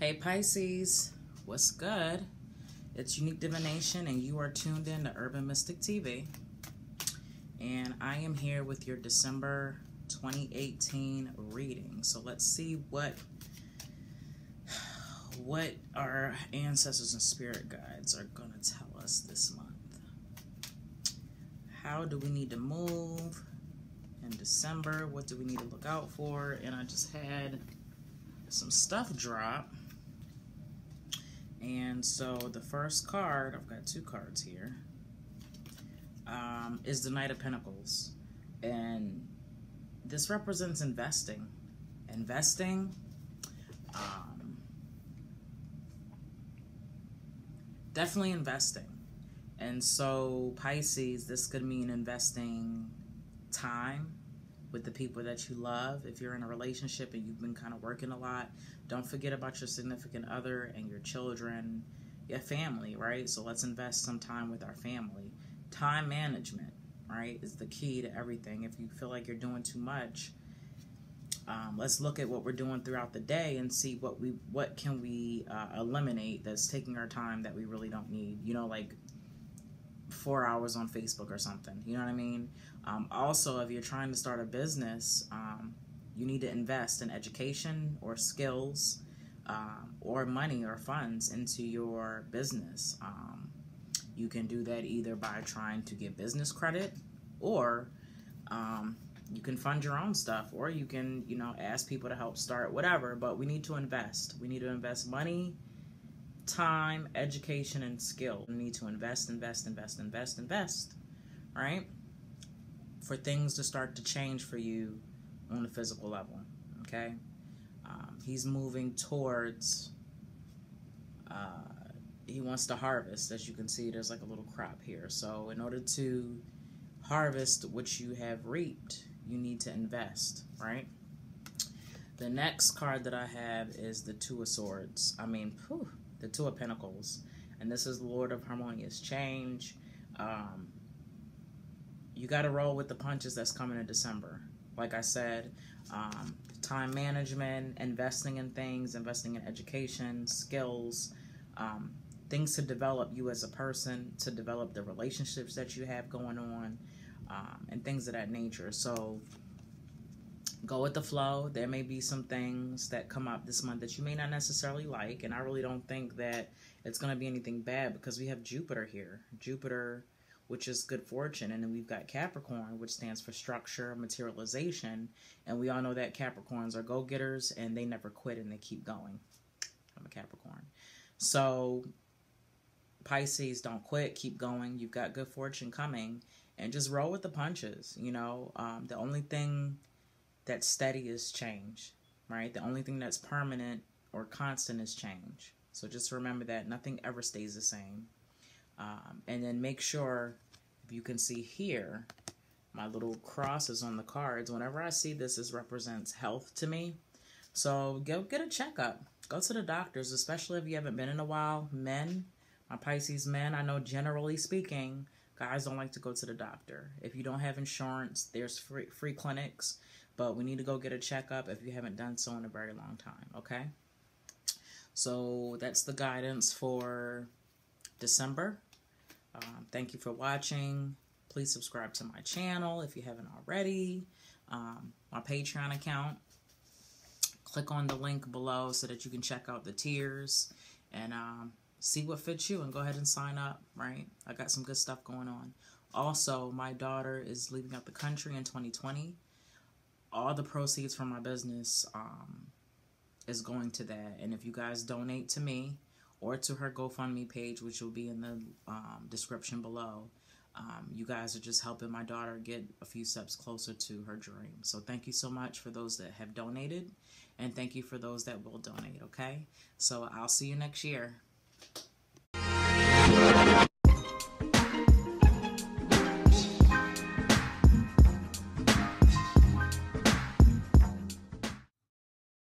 Hey Pisces, what's good? It's Unique Divination and you are tuned in to Urban Mystic TV. And I am here with your December 2018 reading. So let's see what our ancestors and spirit guides are going to tell us this month. How do we need to move in December? What do we need to look out for? And I just had some stuff drop. And so the first card, I've got two cards here, is the Knight of Pentacles. And this represents investing. Definitely investing. And so Pisces, this could mean investing time with the people that you love. If you're in a relationship and you've been kind of working a lot, don't forget about your significant other and your children, your family, right? So let's invest some time with our family. Time management, right, is the key to everything. If you feel like you're doing too much, let's look at what we're doing throughout the day and see what can we eliminate that's taking our time that we really don't need. You know, like 4 hours on Facebook or something. You know what I mean? Also, if you're trying to start a business, you need to invest in education or skills or money or funds into your business. You can do that either by trying to get business credit, or you can fund your own stuff, or you can, you know, ask people to help start, whatever. But we need to invest. We need to invest money, time, education, and skill. We need to invest, right? For things to start to change for you on the physical level, okay? He's moving towards, he wants to harvest. As you can see, there's like a little crop here. So in order to harvest what you have reaped, you need to invest, right? The next card that I have is the Two of Swords. The Two of Pentacles. And this is Lord of Harmonious Change. You got to roll with the punches that's coming in December. Like I said, time management, investing in things, investing in education, skills, things to develop you as a person, to develop the relationships that you have going on, and things of that nature. So go with the flow. There may be some things that come up this month that you may not necessarily like, and I really don't think that it's going to be anything bad because we have Jupiter here. Jupiter, which is good fortune, and then we've got Capricorn, which stands for structure, materialization, and we all know that Capricorns are go-getters, and they never quit, and they keep going. I'm a Capricorn. So Pisces, don't quit, keep going. You've got good fortune coming, and just roll with the punches. You know, the only thing that's steady is change, right? The only thing that's permanent or constant is change. So just remember that nothing ever stays the same. And then make sure, if you can see here, my little crosses on the cards. Whenever I see this, this represents health to me. So go get a checkup. Go to the doctors, especially if you haven't been in a while. Men, my Pisces men, I know generally speaking, guys don't like to go to the doctor. If you don't have insurance, there's free clinics. But we need to go get a checkup if you haven't done so in a very long time, okay? So that's the guidance for December. Thank you for watching. Please subscribe to my channel if you haven't already. My Patreon account. Click on the link below so that you can check out the tiers and see what fits you and go ahead and sign up, right? I got some good stuff going on. Also, my daughter is leaving out the country in 2020. All the proceeds from my business is going to that. And if you guys donate to me or to her GoFundMe page, which will be in the description below, you guys are just helping my daughter get a few steps closer to her dream. So thank you so much for those that have donated, and thank you for those that will donate, okay? So I'll see you next year.